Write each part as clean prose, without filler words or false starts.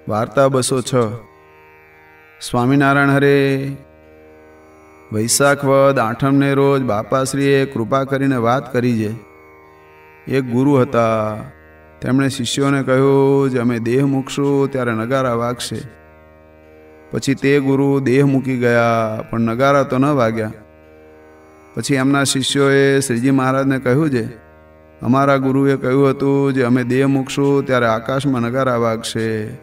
વાર્તા 206 સ્વામિનારાયણ હરે। વૈશાખ વદ આઠમને રોજ બાપાશ્રીએ કૃપા કરીને વાત કરી છે। એક ગુરુ હતા, તેમણે શિષ્યોને કહ્યું કે અમે દેહ મૂકશું ત્યારે નગારા વાગશે। પછી તે ગુરુ દેહ મૂકી ગયા, પણ નગારા તો ન વાગ્યા। પછી એમના શિષ્યોએ શ્રીજી મહારાજને કહ્યું છે, અમારા ગુરુએ કહ્યું હતું કે અમે દેહ મૂકશું ત્યારે આકાશમાં નગારા વાગશે,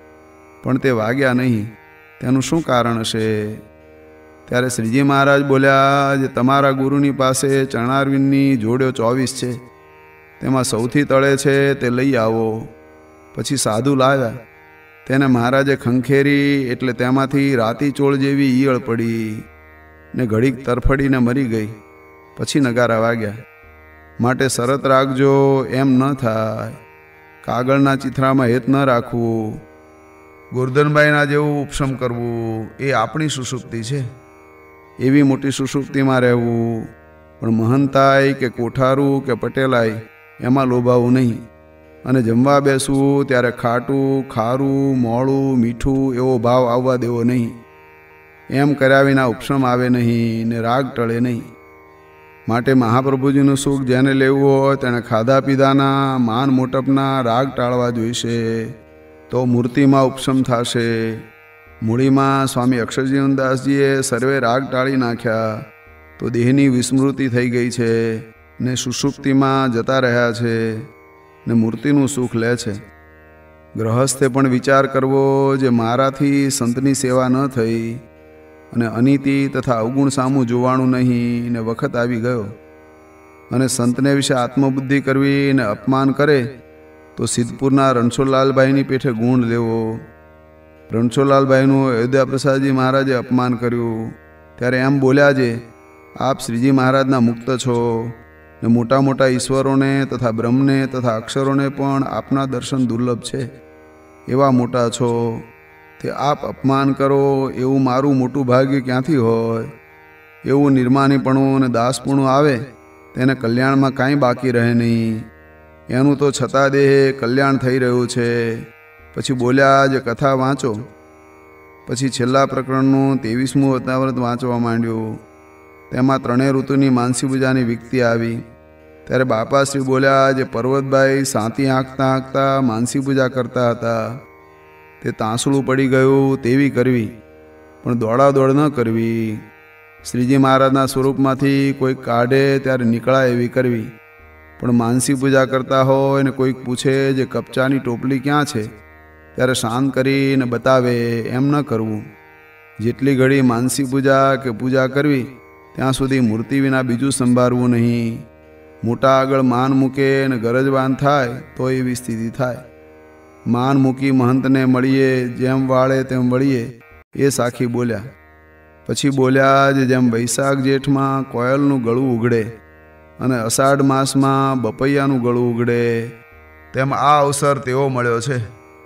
પણ તે વાગ્યા નહીં, તેનું શું કારણ હશે? ત્યારે શ્રીજી મહારાજ બોલ્યા જે તમારા ગુરુની પાસે ચરણારવિંદની જોડ્યો 24 છે, તેમાં સૌથી તળે છે તે લઈ આવો। પછી સાધુ લાવ્યા, તેને મહારાજે ખંખેરી એટલે તેમાંથી રાતીચોળ જેવી ઈયળ પડી ને ઘડીક તરફડીને મરી ગઈ। પછી નગારા વાગ્યા। માટે શરત રાખજો, એમ ન થાય, કાગળના ચિથરામાં હેત ન રાખવું, ગોરધનભાઈના જેવું ઉપશમ કરવું, એ આપણી સુષુપ્તિ છે, એવી મોટી સુષુપ્તિમાં રહેવું। પણ મહંતાઈ કે કોઠારું કે પટેલાઈ એમાં લોભાવું નહીં, અને જમવા બેસવું ત્યારે ખાટું, ખારું, મોળું, મીઠું એવો ભાવ આવવા દેવો નહીં। એમ કર્યા વિના ઉપશમ આવે નહીં ને રાગ ટળે નહીં। માટે મહાપ્રભુજીનું સુખ જેને લેવું હોય તેણે ખાધા પીધાના, માન મોટપના રાગ ટાળવા જોઈશે, તો મૂર્તિમાં ઉપશમ થશે। મૂળીમાં સ્વામી અક્ષરજીવનદાસજીએ સર્વે રાગ ટાળી નાખ્યા, તો દેહની વિસ્મૃતિ થઈ ગઈ છે ને સુષુપ્તિમાં જતા રહ્યા છે ને મૂર્તિનું સુખ લે છે। ગ્રહસ્થે પણ વિચાર કરવો જે મારાથી સંતની સેવા ન થઈ અને અનીતિ તથા અવગુણ સામું જોવાનું નહીં ને વખત આવી ગયો, અને સંતને વિશે આત્મબુદ્ધિ કરવી ને અપમાન કરે તો સિદ્ધપુરના રણછોડલાલભાઈની પેઠે ગુણ લેવો। રણછોડલાલભાઈનું અયોધ્યા પ્રસાદજી મહારાજે અપમાન કર્યું, ત્યારે એમ બોલ્યા છે, આપ શ્રીજી મહારાજના મુક્ત છો ને મોટા મોટા ઈશ્વરોને તથા બ્રહ્મને તથા અક્ષરોને પણ આપના દર્શન દુર્લભ છે, એવા મોટા છો, તે આપ અપમાન કરો એવું મારું મોટું ભાગ્ય ક્યાંથી હોય? એવું નિર્માનીપણું અને દાસપણું આવે તેને કલ્યાણમાં કાંઈ બાકી રહે નહીં, એનું તો છતાં દેહે કલ્યાણ થઈ રહ્યું છે। પછી બોલ્યા જે કથા વાંચો। પછી છેલ્લા પ્રકરણનું 23મું વતનાવ્રત વાંચવા માંડ્યું। તેમાં 3 ઋતુની માનસી પૂજાની વિકતિ આવી। ત્યારે બાપાશ્રી બોલ્યા જે પર્વતભાઈ સાંતી આંકતા આંકતા માનસી પૂજા કરતા હતા, તે તાંસળું પડી ગયું તેવી કરવી, પણ દોડાદોડ ન કરવી। શ્રીજી મહારાજના સ્વરૂપમાંથી કોઈક કાઢે ત્યારે નીકળાય એવી કરવી, પણ માનસી પૂજા કરતા હોય ને કોઈક પૂછે જે કપચાની ટોપલી ક્યાં છે, ત્યારે શાંત કરીને બતાવે એમ ન કરવું। જેટલી ઘડી માનસી પૂજા કે પૂજા કરવી ત્યાં સુધી મૂર્તિ વિના બીજું સંભાળવું નહીં। મોટા આગળ માન મૂકે ને ગરજવાન થાય તો એવી સ્થિતિ થાય। માન મૂકી મહંતને મળીએ, જેમ વાળે તેમ વળીએ, એ સાખી બોલ્યા। પછી બોલ્યા જેમ વૈશાખ જેઠમાં કોયલનું ગળું ઉઘડે અને અષાઢ માસમાં બપૈયાનું ગળું ઉઘડે, તેમ આ અવસર તેવો મળ્યો છે।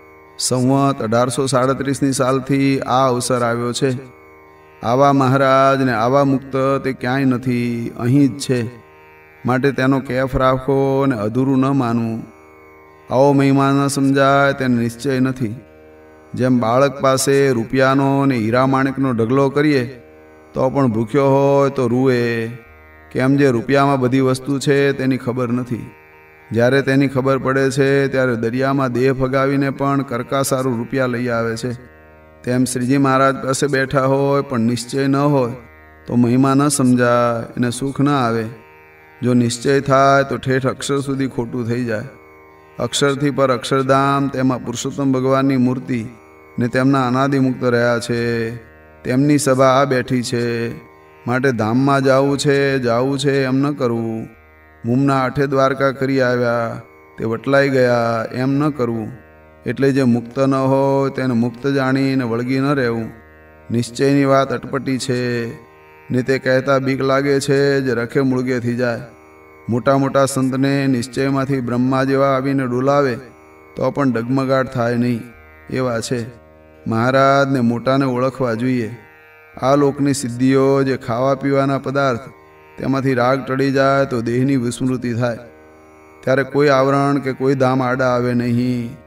સંવત 1837ની સાલથી આ અવસર આવ્યો છે। આવા મહારાજ ને આવા મુક્ત તે ક્યાંય નથી, અહીં જ છે। માટે તેનો કેફ રાખો ને અધૂરું ન માનવું। આવો મહિમા ન સમજાય તેને નિશ્ચય નથી। જેમ બાળક પાસે રૂપિયાનો ને હીરા માણેકનો ઢગલો કરીએ તો પણ ભૂખ્યો હોય તો રૂએ, કેમ જે રૂપિયામાં બધી વસ્તુ છે તેની ખબર નથી। જ્યારે તેની ખબર પડે છે ત્યારે દરિયામાં દેહ ફગાવીને પણ કરકાસારું રૂપિયા લઈ આવે છે। તેમ શ્રીજી મહારાજ પાસે બેઠા હોય પણ નિશ્ચય ન હોય તો મહિમા ન સમજાય, એને સુખ ન આવે। જો નિશ્ચય થાય તો ઠેઠ અક્ષર સુધી ખોટું થઈ જાય। અક્ષરથી પર અક્ષરધામ, તેમાં પુરુષોત્તમ ભગવાનની મૂર્તિ ને તેમના અનાદિમુક્ત રહ્યા છે, તેમની સભા આ બેઠી છે। માટે ધામમાં જાવું છે એમ ન કરવું। મુમના 8 દ્વારકા કરી આવ્યા, તે વટલાઈ ગયા એમ ન કરવું। એટલે જે મુક્ત ન હોય તેને મુક્ત જાણીને વળગી ન રહેવું। નિશ્ચયની વાત અટપટી છે ને તે કહેતા બીક લાગે છે જે રખે મુળગે થઈ જાય। મોટા મોટા સંતને નિશ્ચયમાંથી બ્રહ્મા જેવા આવીને ડોલાવે તો પણ ડગમગાટ થાય નહીં, એવા છે। મહારાજને મોટાને ઓળખવા જોઈએ। આ લોકની સિદ્ધિઓ જે ખાવા પીવાના પદાર્થ, તેમાંથી રાગ ટળી જાય તો દેહની વિસ્મૃતિ થાય, ત્યારે કોઈ આવરણ કે કોઈ ધામ આડા આવે નહીં।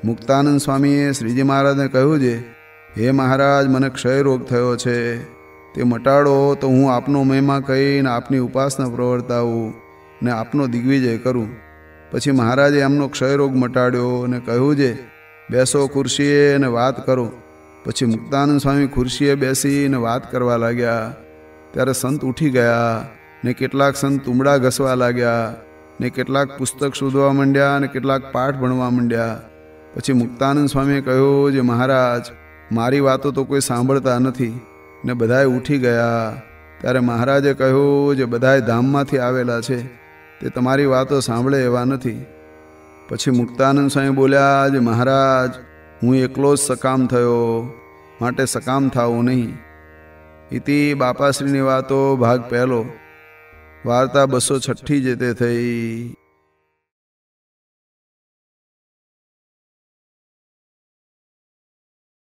મુક્તાનંદ સ્વામીએ શ્રીજી મહારાજને કહ્યું છે, હે મહારાજ, મને ક્ષય રોગ થયો છે, તે મટાડો તો હું આપનો મહિમા કહીને આપની ઉપાસના પ્રવર્તાવું ને આપનો દિગ્વિજય કરું. પછી મહારાજે એમનો ક્ષય રોગ મટાડ્યો અને કહ્યું છે, બેસો ખુરશીએ અને વાત કરો. પછી મુક્તાનંદ સ્વામી ખુરશીએ બેસીને વાત કરવા લાગ્યા. ત્યારે સંત ઉઠી ગયા ને કેટલાક સંત તુંબડા ઘસવા લાગ્યા ને કેટલાક પુસ્તક શોધવા માંડ્યા અને કેટલાક પાઠ ભણવા માંડ્યા. પછી મુક્તાનંદ સ્વામીએ કહ્યું જે મહારાજ, મારી વાતો તો કોઈ સાંભળતા નથી ને બધાએ ઉઠી ગયા. ત્યારે મહારાજે કહ્યું જે બધાએ ધામમાંથી આવેલા છે તે તમારી વાતો સાંભળે એવા નથી. પછી મુક્તાનંદ સ્વામી બોલ્યા, જે મહારાજ, હું એકલો જ સકામ થયો, માટે સકામ થાવું નહીં. ઇતિ બાપાશ્રીની વાતો ભાગ પહેલો. વાર્તા 206 જે તે થઈ.